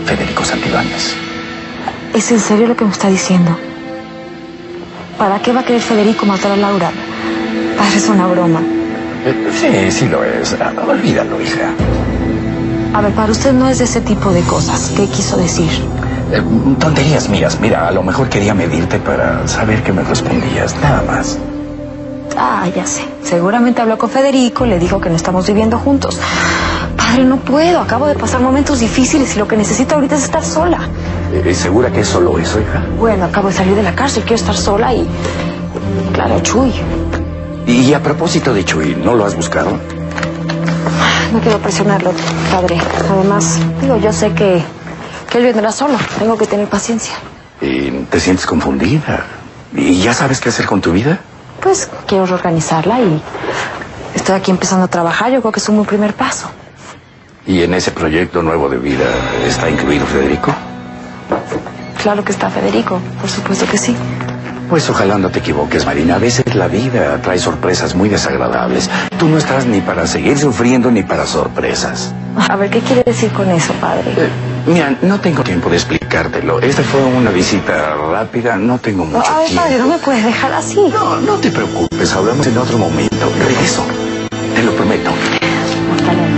Federico Santibáñez. ¿Es en serio lo que me está diciendo? ¿Para qué va a querer Federico matar a Laura? Padre, es una broma. Sí lo es. Olvídalo, hija. A ver, para usted no es de ese tipo de cosas. ¿Qué quiso decir? Tonterías mías. Mira, a lo mejor quería medirte para saber que me respondías, nada más. Ah, ya sé. Seguramente habló con Federico, le dijo que no estamos viviendo juntos. Padre, no puedo. Acabo de pasar momentos difíciles y lo que necesito ahorita es estar sola. ¿Segura que es solo eso, hija? Bueno, acabo de salir de la cárcel, quiero estar sola y... Claro, Chuy. Y a propósito de Chuy, ¿no lo has buscado? No quiero presionarlo, padre. Además, yo sé que él vendrá solo. Tengo que tener paciencia. ¿Y te sientes confundida? ¿Y ya sabes qué hacer con tu vida? Pues quiero reorganizarla y estoy aquí empezando a trabajar. Yo creo que es un buen primer paso. ¿Y en ese proyecto nuevo de vida está incluido Federico? Claro que está Federico, por supuesto que sí. Pues ojalá no te equivoques, Marina. A veces la vida trae sorpresas muy desagradables. Tú no estás ni para seguir sufriendo ni para sorpresas. A ver, ¿qué quiere decir con eso, padre? Mira, no tengo tiempo de explicártelo. Esta fue una visita rápida, no tengo mucho tiempo. Padre, no me puedes dejar así. No te preocupes, hablamos en otro momento. Regreso, te lo prometo. Hasta luego.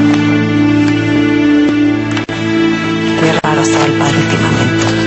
Qué raro estaba el padre últimamente.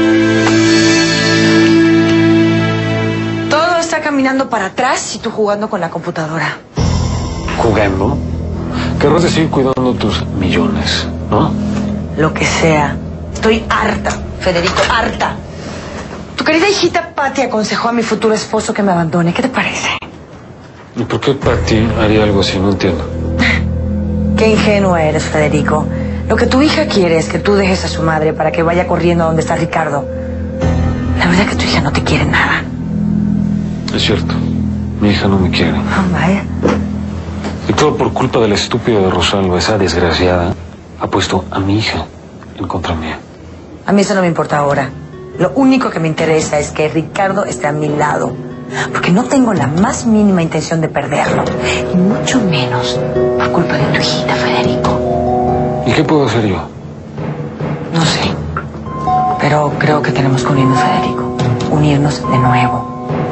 Todo está caminando para atrás y tú jugando con la computadora. ¿Jugando? Querrás decir cuidando tus millones, ¿no? Lo que sea. Estoy harta, Federico, harta. Tu querida hijita Patty aconsejó a mi futuro esposo que me abandone. ¿Qué te parece? ¿Y por qué Patty haría algo así? No entiendo. Qué ingenuo eres, Federico. Lo que tu hija quiere es que tú dejes a su madre para que vaya corriendo a donde está Ricardo. La verdad es que tu hija no te quiere nada. Es cierto. Mi hija no me quiere. Oh, vaya. Y todo por culpa del estúpido de Rosalba. Esa desgraciada ha puesto a mi hija en contra mía. A mí eso no me importa ahora. Lo único que me interesa es que Ricardo esté a mi lado. Porque no tengo la más mínima intención de perderlo. Y mucho menos por culpa de tu hijita, Federico. ¿Y qué puedo hacer yo? No sé. Pero creo que tenemos que unirnos, Federico. Unirnos de nuevo.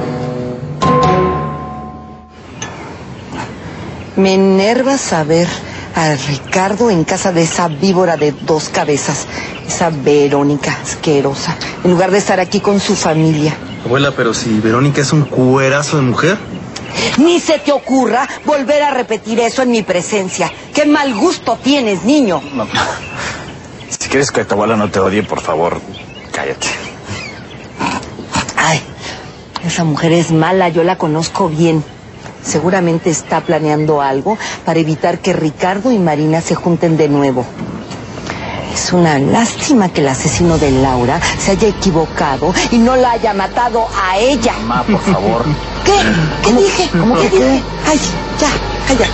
Me enerva saber a Ricardo en casa de esa víbora de dos cabezas, esa Verónica asquerosa, en lugar de estar aquí con su familia. Abuela, pero si Verónica es un cuerazo de mujer. Ni se te ocurra volver a repetir eso en mi presencia. ¡Qué mal gusto tienes, niño! No. Si quieres que tu abuela no te odie, por favor, cállate. Ay, esa mujer es mala, yo la conozco bien. Seguramente está planeando algo para evitar que Ricardo y Marina se junten de nuevo. Es una lástima que el asesino de Laura se haya equivocado y no la haya matado a ella. Mamá, por favor. ¿Qué? ¿Qué dije? ¿Cómo que dije? Ay, ya, calla.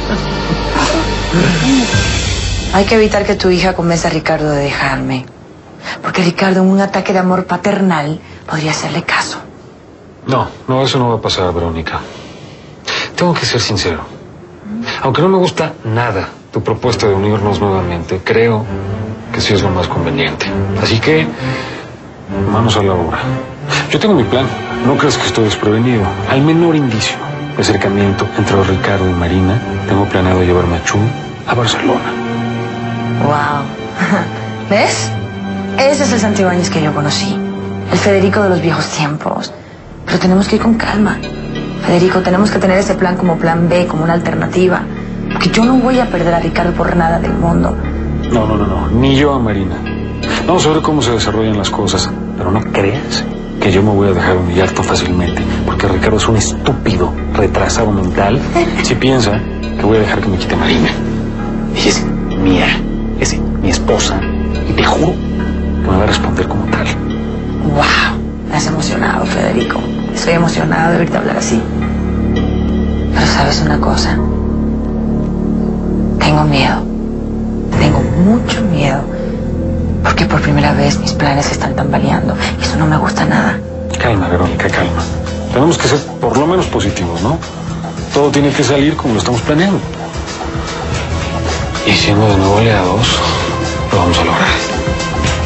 Hay que evitar que tu hija convenza a Ricardo de dejarme. Porque Ricardo, en un ataque de amor paternal, podría hacerle caso. No, eso no va a pasar, Verónica. Tengo que ser sincero. Aunque no me gusta nada tu propuesta de unirnos nuevamente, creo que sí es lo más conveniente. Así que, manos a la obra. Yo tengo mi plan. No crees que estoy desprevenido. Al menor indicio de acercamiento entre Ricardo y Marina, tengo planeado llevarme a Chu a Barcelona. Wow. ¿Ves? Ese es el Santibáñez que yo conocí. El Federico de los viejos tiempos. Pero tenemos que ir con calma. Federico, tenemos que tener ese plan como plan B, como una alternativa. Porque yo no voy a perder a Ricardo por nada del mundo. No. Ni yo a Marina. Vamos a ver cómo se desarrollan las cosas. Pero no creas que yo me voy a dejar humillar tan fácilmente. Porque Ricardo es un estúpido, retrasado mental, si piensa que voy a dejar que me quite Marina. Ella es mía, es mi esposa. Y te juro que me va a responder como tal. Wow. Me has emocionado, Federico. Estoy emocionado de oírte hablar así. Pero ¿sabes una cosa? Tengo miedo. Tengo mucho miedo. Porque por primera vez mis planes se están tambaleando. Y eso no me gusta nada. Calma, Verónica, calma. Tenemos que ser por lo menos positivos, ¿no? Todo tiene que salir como lo estamos planeando. Y siendo de nuevo aliados, lo vamos a lograr.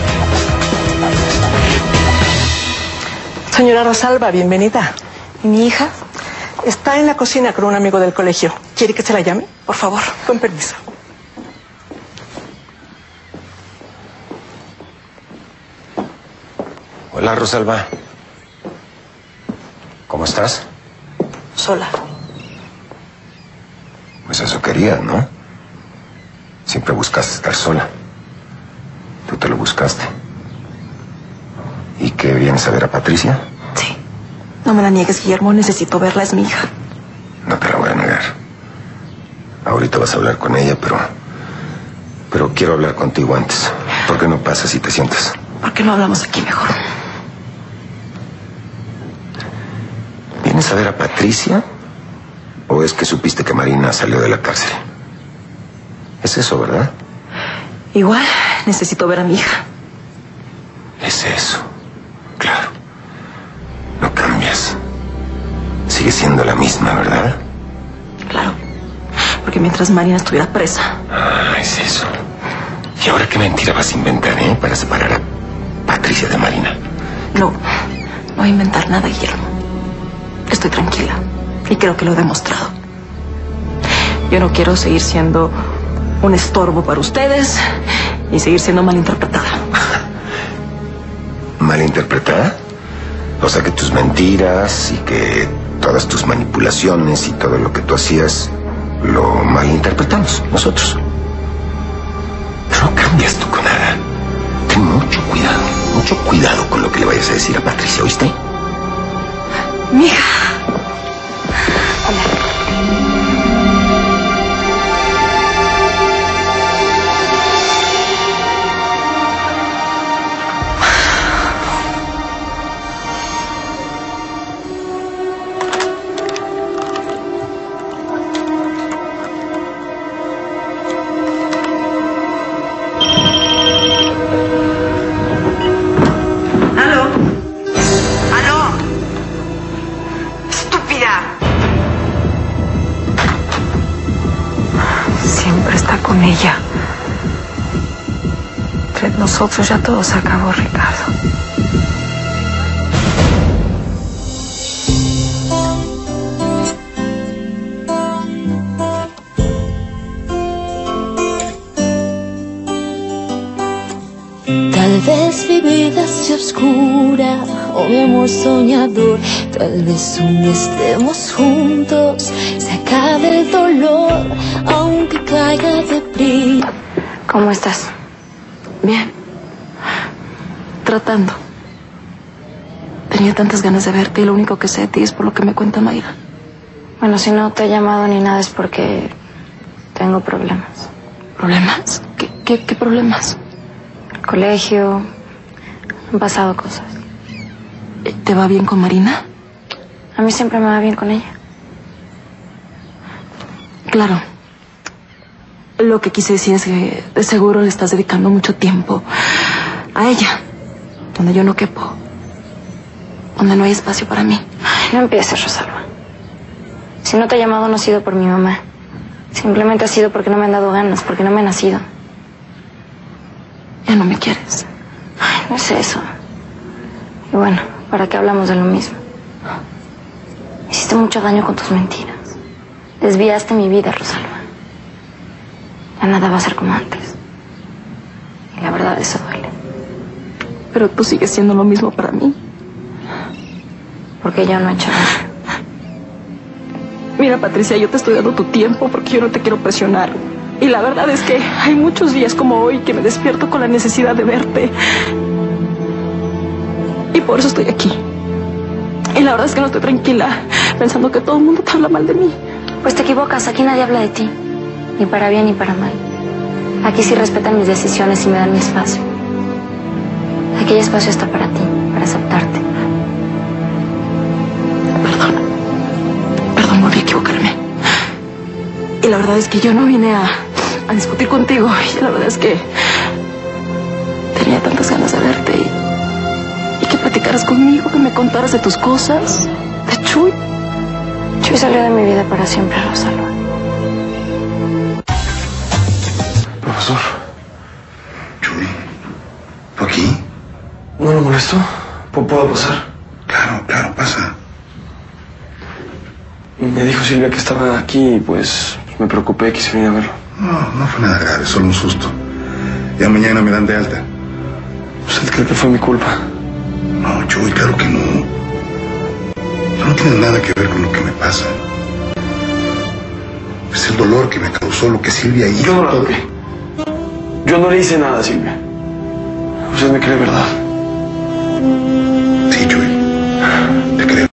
Señora Rosalba, bienvenida. ¿Y mi hija? Está en la cocina con un amigo del colegio. ¿Quiere que se la llame? Por favor, con permiso. Hola, Rosalba. ¿Cómo estás? Sola. Pues eso querías, ¿no? Siempre buscaste estar sola. Tú te lo buscaste. ¿Y qué, vienes a ver a Patricia? Sí. No me la niegues, Guillermo. Necesito verla, es mi hija. No te la voy a negar. Ahorita vas a hablar con ella, pero quiero hablar contigo antes. ¿Por qué no pasas y te sientas? ¿Por qué no hablamos aquí mejor? ¿Vienes a ver a Patricia? ¿O es que supiste que Marina salió de la cárcel? Es eso, ¿verdad? Igual, necesito ver a mi hija. Es eso. Claro. No cambias. Sigue siendo la misma, ¿verdad? Claro. Porque mientras Marina estuviera presa. Ah, es eso. ¿Y ahora qué mentira vas a inventar, para separar a Patricia de Marina? No voy a inventar nada, Guillermo. Estoy tranquila. Y creo que lo he demostrado. Yo no quiero seguir siendo un estorbo para ustedes y seguir siendo malinterpretada. ¿Malinterpretada? O sea, que tus mentiras y que todas tus manipulaciones y todo lo que tú hacías lo malinterpretamos nosotros. Pero no cambias tú con nada. Ten mucho cuidado con lo que le vayas a decir a Patricia, ¿oíste? Mija. Con ella. Entre nosotros ya todo se acabó, Ricardo. Tal vez mi vida sea oscura o mi amor soñador. Tal vez un día estemos juntos, se acabe el dolor, aunque caiga de brillo. ¿Cómo estás? Bien. Tratando. Tenía tantas ganas de verte y lo único que sé de ti es por lo que me cuenta Mayra. Bueno, si no te he llamado ni nada es porque tengo problemas. ¿Problemas? ¿Qué problemas? El colegio, han pasado cosas. ¿Te va bien con Marina? A mí siempre me va bien con ella. Claro. Lo que quise decir es que de seguro le estás dedicando mucho tiempo a ella, donde yo no quepo, donde no hay espacio para mí. No empieces, Rosalba. Si no te he llamado no ha sido por mi mamá. Simplemente ha sido porque no me han dado ganas, porque no me he nacido. Ya no me quieres. Ay, no es eso. Y bueno, ¿para qué hablamos de lo mismo? Hiciste mucho daño con tus mentiras. Desviaste mi vida, Rosalba. Ya nada va a ser como antes. Y la verdad, eso duele. Pero tú sigues siendo lo mismo para mí. Porque yo no he hecho nada. Mira, Patricia, yo te estoy dando tu tiempo porque yo no te quiero presionar. Y la verdad es que hay muchos días como hoy que me despierto con la necesidad de verte. Y por eso estoy aquí. Y la verdad es que no estoy tranquila, pensando que todo el mundo te habla mal de mí. Pues te equivocas, aquí nadie habla de ti. Ni para bien ni para mal. Aquí sí respetan mis decisiones y me dan mi espacio. Aquí el espacio está para ti, para aceptarte. Perdón, volví a equivocarme. Y la verdad es que yo no vine a discutir contigo. Y la verdad es que tenía tantas ganas de verte y que platicaras conmigo, que me contaras de tus cosas, de Chuy. Chuy salió de mi vida para siempre, Rosalba. Profesor. Chuy. ¿Tú aquí? ¿No lo molesto? ¿Puedo pasar? Claro. Claro, pasa. Me dijo Silvia que estaba aquí y pues me preocupé, quise venir a verlo. No fue nada grave, solo un susto. Ya mañana me dan de alta. ¿Usted cree que fue mi culpa? No, Chuy, claro que no. Eso no tiene nada que ver con lo que me pasa. Es el dolor que me causó lo que Silvia hizo. Yo no la toqué. Yo no le hice nada a Silvia. ¿Usted me cree verdad? Sí, Chuy. Te creo.